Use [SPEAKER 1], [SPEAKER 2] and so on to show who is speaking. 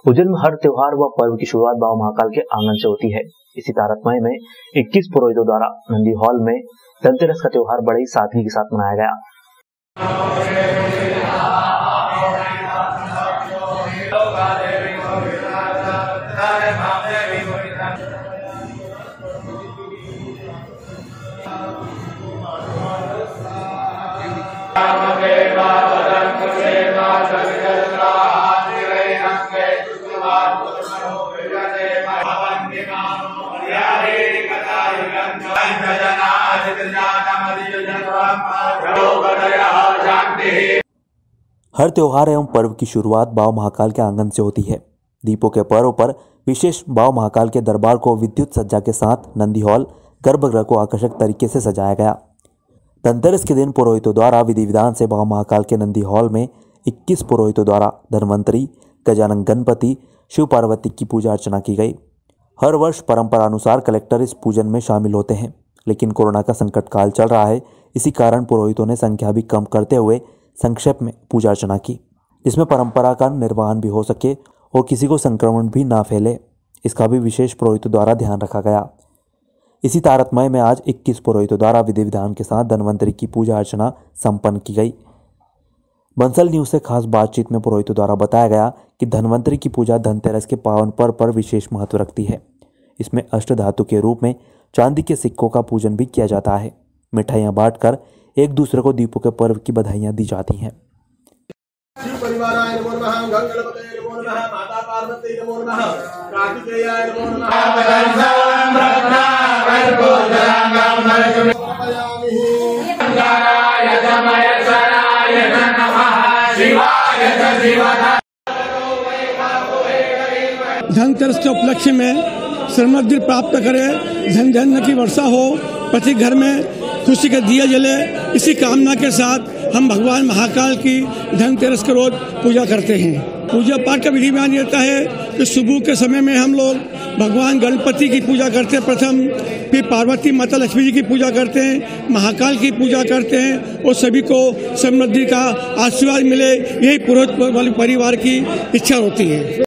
[SPEAKER 1] उज्जैन में हर त्योहार व पर्व की शुरुआत बाबा महाकाल के आंगन से होती है। इसी तारतम्य में 21 पुरोहितों द्वारा नंदी हॉल में धनतेरस का त्योहार बड़ी सादगी के साथ मनाया गया।
[SPEAKER 2] हर त्योहार एवं पर्व की शुरुआत बाबा महाकाल के आंगन से होती है। दीपों के पर्व पर विशेष बाबा महाकाल के दरबार को विद्युत सज्जा के साथ नंदी हॉल गर्भगृह को आकर्षक तरीके से सजाया गया। धनतेरस के दिन पुरोहितों द्वारा विधि विधान से बाबा महाकाल के नंदी हॉल में 21 पुरोहितों द्वारा धन्वंतरी, गजानन गणपति, शिव पार्वती की पूजा अर्चना की गई। हर वर्ष परंपरा अनुसार कलेक्टर इस पूजन में शामिल होते हैं, लेकिन कोरोना का संकट काल चल रहा है। इसी कारण पुरोहितों ने संख्या भी कम करते हुए संक्षेप में पूजा अर्चना की, जिसमें परंपरा का निर्वहन भी हो सके और किसी को संक्रमण भी ना फैले, इसका भी विशेष पुरोहितों द्वारा ध्यान रखा गया। इसी तारतम्य में आज 21 पुरोहितों द्वारा विधि विधान के साथ धन्वंतरी की पूजा अर्चना संपन्न की गई। बंसल न्यूज से खास बातचीत में पुरोहितों द्वारा बताया गया कि धन्वंतरी की पूजा धनतेरस के पावन पर्व पर विशेष महत्व रखती है। इसमें अष्ट धातु के रूप में चांदी के सिक्कों का पूजन भी किया जाता है। मिठाइयाँ बांटकर एक दूसरे को दीपों के पर्व की बधाइयाँ दी जाती हैं।
[SPEAKER 3] धनतेरस के उपलक्ष्य में समृद्धि प्राप्त करे, धन धन की वर्षा हो, प्रति घर में खुशी के दिया जले, इसी कामना के साथ हम भगवान महाकाल की धनतेरस के रोज पूजा करते हैं। पूजा पाठ का विधि विधान रहता है कि सुबह के समय में हम लोग भगवान गणपति की पूजा करते हैं प्रथम, फिर पार्वती माता लक्ष्मी जी की पूजा करते हैं, महाकाल की पूजा करते हैं और सभी को समृद्धि का आशीर्वाद मिले, यही पुरोहित परिवार की इच्छा होती है।